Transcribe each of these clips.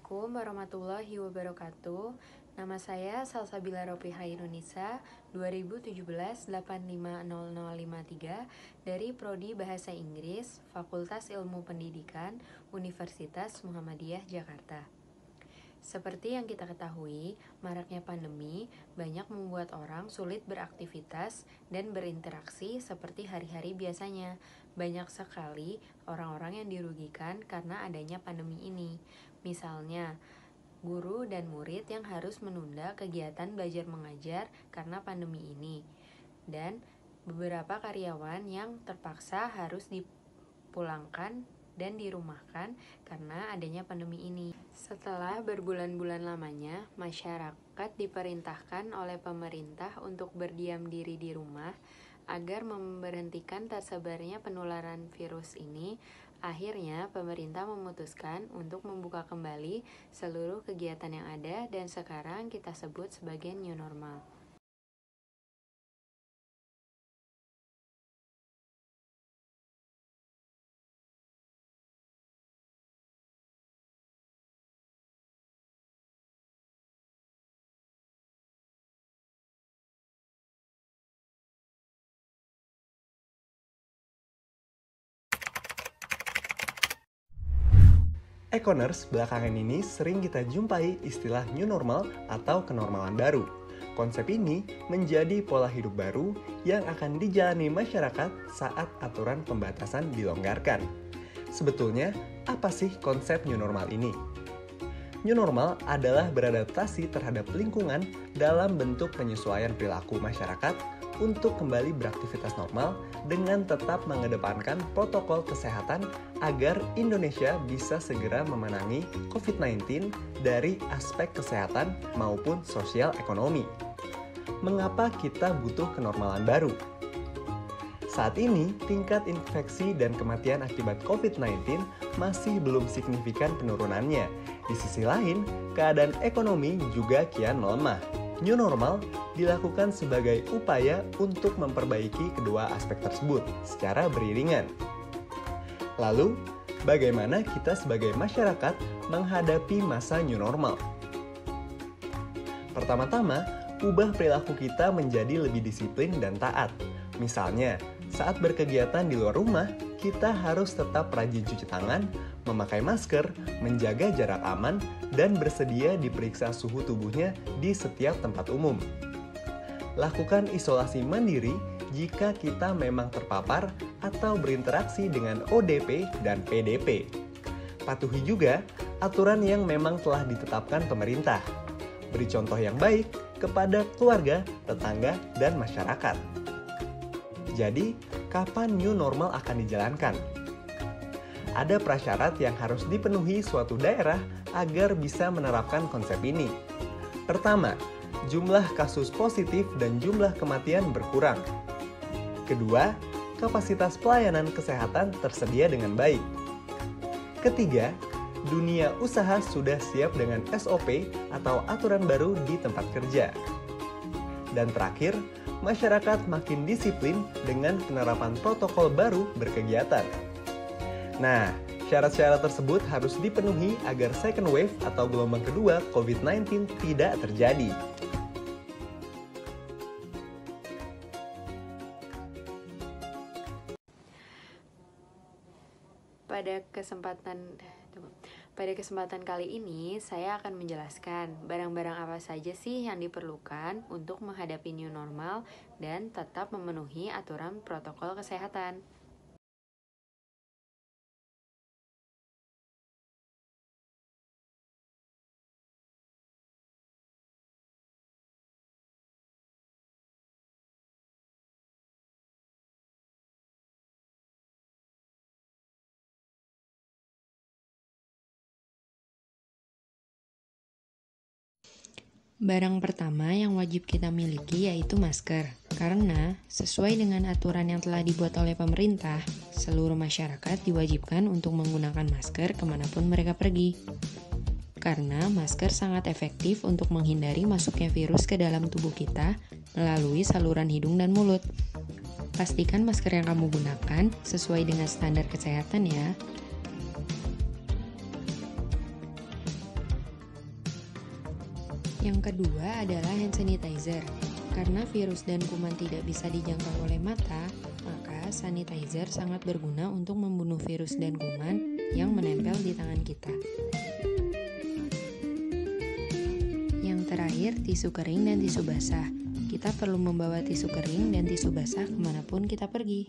Assalamualaikum warahmatullahi wabarakatuh. Nama saya Salsabila Ropiha Indonesia 2017-850053 dari Prodi Bahasa Inggris Fakultas Ilmu Pendidikan Universitas Muhammadiyah Jakarta. Seperti yang kita ketahui, maraknya pandemi banyak membuat orang sulit beraktivitas dan berinteraksi seperti hari-hari biasanya. Banyak sekali orang-orang yang dirugikan karena adanya pandemi ini. Misalnya, guru dan murid yang harus menunda kegiatan belajar mengajar karena pandemi ini. Dan beberapa karyawan yang terpaksa harus dipulangkan dan dirumahkan karena adanya pandemi ini. Setelah berbulan-bulan lamanya, masyarakat diperintahkan oleh pemerintah untuk berdiam diri di rumah agar memberhentikan tersebarnya penularan virus ini. Akhirnya, pemerintah memutuskan untuk membuka kembali seluruh kegiatan yang ada dan sekarang kita sebut sebagai new normal. Ekoners, belakangan ini sering kita jumpai istilah new normal atau kenormalan baru. Konsep ini menjadi pola hidup baru yang akan dijalani masyarakat saat aturan pembatasan dilonggarkan. Sebetulnya, apa sih konsep new normal ini? New normal adalah beradaptasi terhadap lingkungan dalam bentuk penyesuaian perilaku masyarakat untuk kembali beraktivitas normal dengan tetap mengedepankan protokol kesehatan agar Indonesia bisa segera memenangi COVID-19 dari aspek kesehatan maupun sosial ekonomi. Mengapa kita butuh kenormalan baru? Saat ini, tingkat infeksi dan kematian akibat COVID-19 masih belum signifikan penurunannya. Di sisi lain, keadaan ekonomi juga kian melemah. New normal dilakukan sebagai upaya untuk memperbaiki kedua aspek tersebut secara beriringan. Lalu, bagaimana kita sebagai masyarakat menghadapi masa new normal? Pertama-tama, ubah perilaku kita menjadi lebih disiplin dan taat. Misalnya, saat berkegiatan di luar rumah, kita harus tetap rajin cuci tangan, memakai masker, menjaga jarak aman, dan bersedia diperiksa suhu tubuhnya di setiap tempat umum. Lakukan isolasi mandiri jika kita memang terpapar atau berinteraksi dengan ODP dan PDP. Patuhi juga aturan yang memang telah ditetapkan pemerintah. Beri contoh yang baik kepada keluarga, tetangga, dan masyarakat. Jadi, kapan new normal akan dijalankan? Ada prasyarat yang harus dipenuhi suatu daerah agar bisa menerapkan konsep ini. Pertama, jumlah kasus positif dan jumlah kematian berkurang. Kedua, kapasitas pelayanan kesehatan tersedia dengan baik. Ketiga, dunia usaha sudah siap dengan SOP atau aturan baru di tempat kerja. Dan terakhir, masyarakat makin disiplin dengan penerapan protokol baru berkegiatan. Nah, syarat-syarat tersebut harus dipenuhi agar second wave atau gelombang kedua COVID-19 tidak terjadi. Pada kesempatan kali ini, saya akan menjelaskan barang-barang apa saja sih yang diperlukan untuk menghadapi new normal dan tetap memenuhi aturan protokol kesehatan. Barang pertama yang wajib kita miliki yaitu masker. Karena sesuai dengan aturan yang telah dibuat oleh pemerintah, seluruh masyarakat diwajibkan untuk menggunakan masker kemanapun mereka pergi. Karena masker sangat efektif untuk menghindari masuknya virus ke dalam tubuh kita melalui saluran hidung dan mulut. Pastikan masker yang kamu gunakan sesuai dengan standar kesehatan ya. Yang kedua adalah hand sanitizer. Karena virus dan kuman tidak bisa dijangkau oleh mata, maka sanitizer sangat berguna untuk membunuh virus dan kuman yang menempel di tangan kita. Yang terakhir, tisu kering dan tisu basah. Kita perlu membawa tisu kering dan tisu basah kemanapun kita pergi.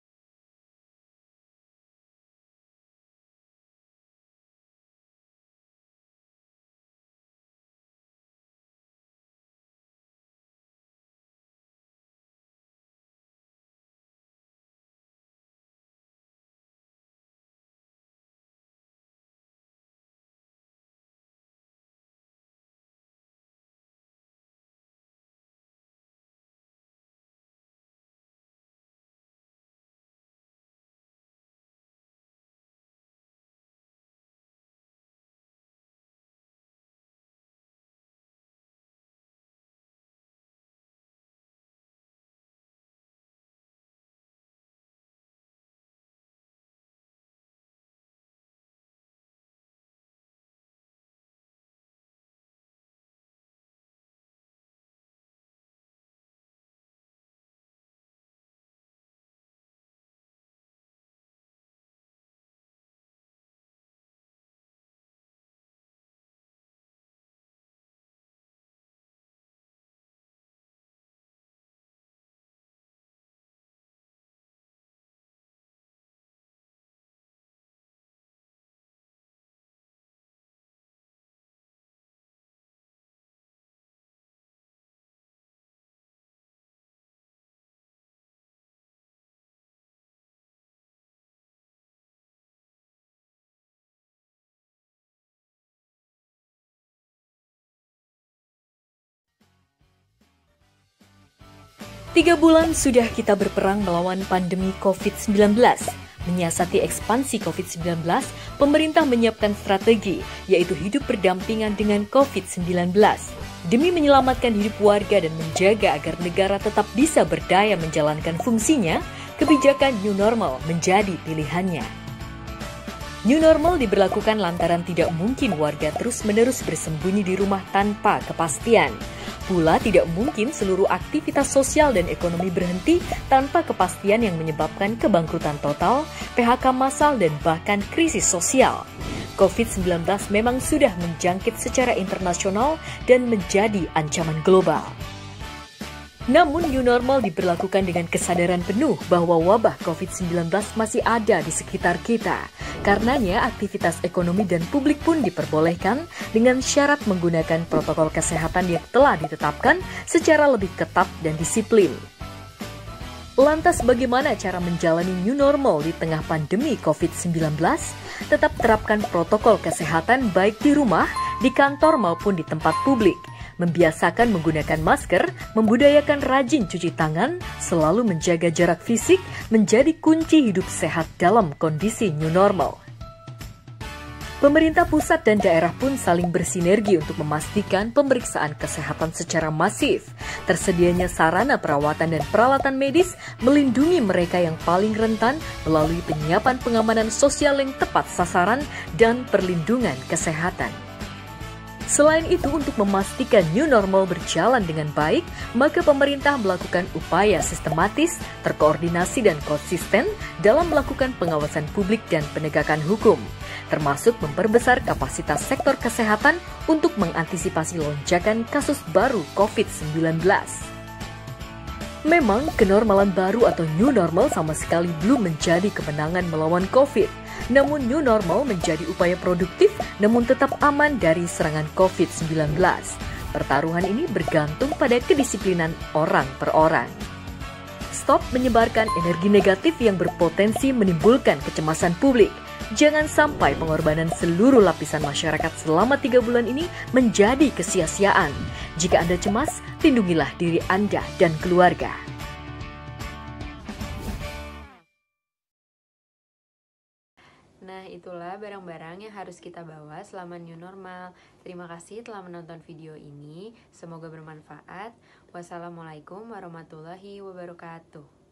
Tiga bulan sudah kita berperang melawan pandemi COVID-19. Menyiasati ekspansi COVID-19, pemerintah menyiapkan strategi, yaitu hidup berdampingan dengan COVID-19. Demi menyelamatkan hidup warga dan menjaga agar negara tetap bisa berdaya menjalankan fungsinya, kebijakan New Normal menjadi pilihannya. New Normal diberlakukan lantaran tidak mungkin warga terus-menerus bersembunyi di rumah tanpa kepastian. Pula tidak mungkin seluruh aktivitas sosial dan ekonomi berhenti tanpa kepastian yang menyebabkan kebangkrutan total, PHK massal dan bahkan krisis sosial. COVID-19 memang sudah menjangkit secara internasional dan menjadi ancaman global. Namun New Normal diberlakukan dengan kesadaran penuh bahwa wabah COVID-19 masih ada di sekitar kita. Karenanya aktivitas ekonomi dan publik pun diperbolehkan dengan syarat menggunakan protokol kesehatan yang telah ditetapkan secara lebih ketat dan disiplin. Lantas bagaimana cara menjalani New Normal di tengah pandemi COVID-19? Tetap terapkan protokol kesehatan baik di rumah, di kantor maupun di tempat publik. Membiasakan menggunakan masker, membudayakan rajin cuci tangan, selalu menjaga jarak fisik, menjadi kunci hidup sehat dalam kondisi new normal. Pemerintah pusat dan daerah pun saling bersinergi untuk memastikan pemeriksaan kesehatan secara masif. Tersedianya sarana perawatan dan peralatan medis melindungi mereka yang paling rentan melalui penyiapan pengamanan sosial yang tepat sasaran dan perlindungan kesehatan. Selain itu, untuk memastikan new normal berjalan dengan baik, maka pemerintah melakukan upaya sistematis, terkoordinasi dan konsisten dalam melakukan pengawasan publik dan penegakan hukum, termasuk memperbesar kapasitas sektor kesehatan untuk mengantisipasi lonjakan kasus baru COVID-19. Memang, kenormalan baru atau new normal sama sekali belum menjadi kemenangan melawan COVID. Namun new normal menjadi upaya produktif namun tetap aman dari serangan COVID-19. Pertaruhan ini bergantung pada kedisiplinan orang per orang. Stop menyebarkan energi negatif yang berpotensi menimbulkan kecemasan publik. Jangan sampai pengorbanan seluruh lapisan masyarakat selama 3 bulan ini menjadi kesia-siaan. Jika Anda cemas, lindungilah diri Anda dan keluarga. Nah, itulah barang-barang yang harus kita bawa selama new normal. Terima kasih telah menonton video ini. Semoga bermanfaat. Wassalamualaikum warahmatullahi wabarakatuh.